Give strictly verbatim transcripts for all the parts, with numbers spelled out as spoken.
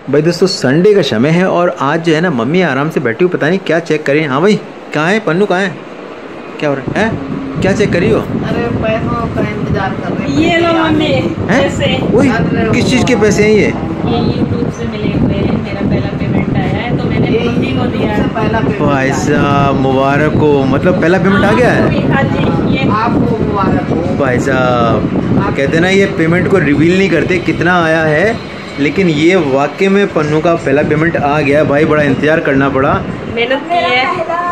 भाई दोस्तों संडे का समय है और आज जो है ना मम्मी आराम से बैठी हुई, पता नहीं क्या चेक करें। हाँ भाई कहाँ है पन्नू, कहाँ है, क्या हो रहा है, क्या चेक करी हो? अरे पैसों का इंतजार कर रहे हैं। ये लो मम्मी पैसे। वही किस चीज़ के पैसे हैं ये? ये यूट्यूब से मिले हुए हैं, मेरा पहला पेमेंट आया है तो मैंने मम्मी को दिया है। पहला भाई साहब मुबारक हो, मतलब पहला पेमेंट आ गया है हाँ जी, ये आपको मुबारक हो। भाई साहब। कहते ना ये पेमेंट को रिवील नहीं करते कितना आया है, लेकिन ये वाकई में पन्नू का पहला पेमेंट आ गया भाई। बड़ा इंतजार करना पड़ा, मेहनत की है।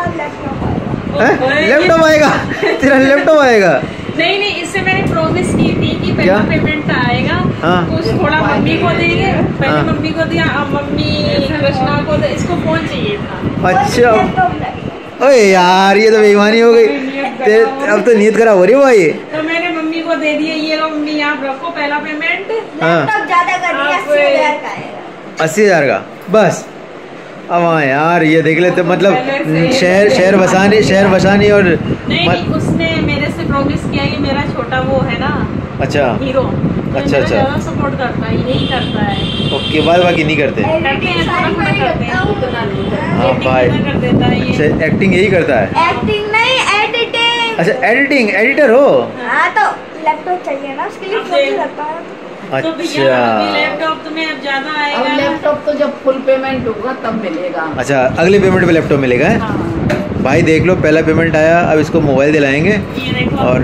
लैपटॉप आएगा तेरा लैपटॉप आएगा। नहीं नहीं, इससे मैंने प्रॉमिस की थी कि पहला क्या? पेमेंट आएगा। हाँ। कुछ थोड़ा मम्मी को देंगे, पहले हाँ। मम्मी को दिया, अब मम्मी कृष्णा को दे, इसको फोन चाहिए था। अच्छा ओए यार ये तो बेईमानी हो गई, ते, अब तो नीयत खराब हो रही है भाई। तो मैंने मम्मी को दे दिया, ये लो मम्मी आप रखो पहला पेमेंट। हाँ ज्यादा कर दिया, अस्सी हजार का आएगा। अस्सी हजार का बस। अब हाँ यार ये देख लेते, मतलब शहर शहर बसानी शहर बसानी और नहीं, मत... नहीं उसने मेरे से प्रॉमिस किया कि मेरा छोटा वो है ना अच्छा हीरो, अच्छा अच्छा सपोर्ट करता है, यही करता है। ओके, बाद बाकी नहीं करते। करते हैं, थोड़ा थोड़ा करते हैं, उतना नहीं करते। हाँ भाई Acting कर देता है ये। अच्छा, एक्टिंग यही करता है। एक्टिंग नहीं, एडिटिंग। अच्छा एडिटिंग, एडिटर हो? हाँ तो लैपटॉप चाहिए ना, उसके लिए अब फोन देख। करता है। तो भैया अभी अच्छा लैपटॉप तुम्हें अब ज्यादा अब आएगा। लैपटॉप तो जब फुल पेमेंट होगा तब मिलेगा। अच्छा अगले पेमेंट पे लैपटॉप मिलेगा है? हाँ। भाई देख लो पहला पेमेंट आया, अब इसको मोबाइल दिलाएंगे। ये देखो और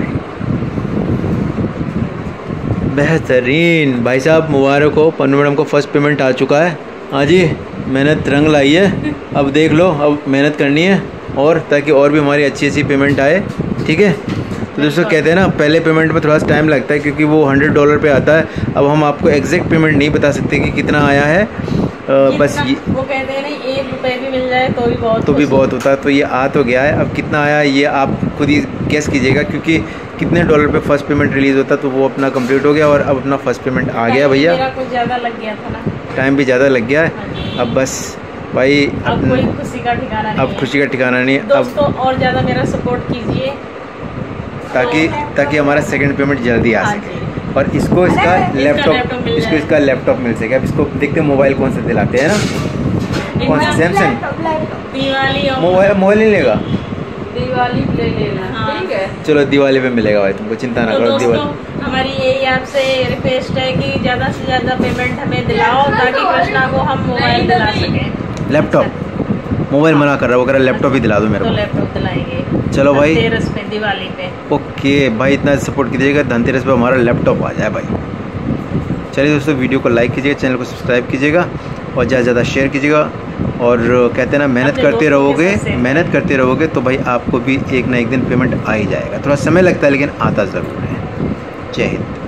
बेहतरीन भाई साहब मुबारक हो, पन्नू मैडम को फर्स्ट पेमेंट आ चुका है। हाँ जी मेहनत रंग लाई है, अब देख लो अब मेहनत करनी है और ताकि और भी हमारी अच्छी अच्छी पेमेंट आए। ठीक है तो दोस्तों कहते हैं ना पहले पेमेंट में थोड़ा सा टाइम लगता है क्योंकि वो हंड्रेड डॉलर पे आता है। अब हम आपको एग्जैक्ट पेमेंट नहीं बता सकते कि कितना आया है, आ, बस ये वो कहते हैं ना एक रुपए भी मिल जाए तो भी बहुत तो भी बहुत होता है। तो ये आ तो गया है, अब कितना आया ये आप खुद ही गेस कीजिएगा क्योंकि कितने डॉलर पे फर्स्ट पेमेंट रिलीज़ होता है। तो वो अपना कंप्लीट हो गया और अब अपना फर्स्ट पेमेंट आ गया भैया। मेरा कुछ ज्यादा लग गया था ना, टाइम भी ज़्यादा लग गया है। अब बस भाई अब कोई खुशी का ठिकाना नहीं अब है। खुशी का ठिकाना नहीं अब, दोस्तों और ज्यादा मेरा सपोर्ट कीजिए ताकि ताकि हमारा सेकंड पेमेंट जल्दी आ हाँ सके और इसको इसका लैपटॉप लैपटॉप मिल इसको जाए। इसका लैपटॉप मिल सके। अब इसको देखते हैं मोबाइल कौन सा दिलाते हैं ना, कौन सा, सैमसंग लैपटॉप लैपटॉप दिवाली और मोबाइल मोबाइल नहीं लेगा। दिवाली ले लेना, हाँ। ठीक है। चलो दिवाली पे मिलेगा भाई, तुमको चिंता ना तो करो। दोस्तों दिवाली हमारी यही आपसे रिक्वेस्ट है कि ज़्यादा से ज़्यादा पेमेंट हमें दिलाओ ताकि कृष्णा को हम मोबाइल दिला सकें। लैपटॉप मोबाइल मना कर रहा है, वो कह रहा है लैपटॉप ही दिला दो मेरे तो को। लैपटॉप दिलाएंगे चलो भाई धनतेरस पे, दिवाली पे। ओके भाई इतना सपोर्ट कीजिएगा, धनतेरस पे हमारा लैपटॉप आ जाए भाई। चलिए दोस्तों वीडियो को लाइक कीजिएगा, चैनल को सब्सक्राइब कीजिएगा और ज़्यादा से ज़्यादा शेयर कीजिएगा। और कहते हैं ना मेहनत अपने करते दोस्तों के रहोगे साथ शेयर मेहनत करते रहोगे तो भाई आपको भी एक ना एक दिन पेमेंट आ ही जाएगा। थोड़ा समय लगता है लेकिन आता ज़रूर है। जय हिंद।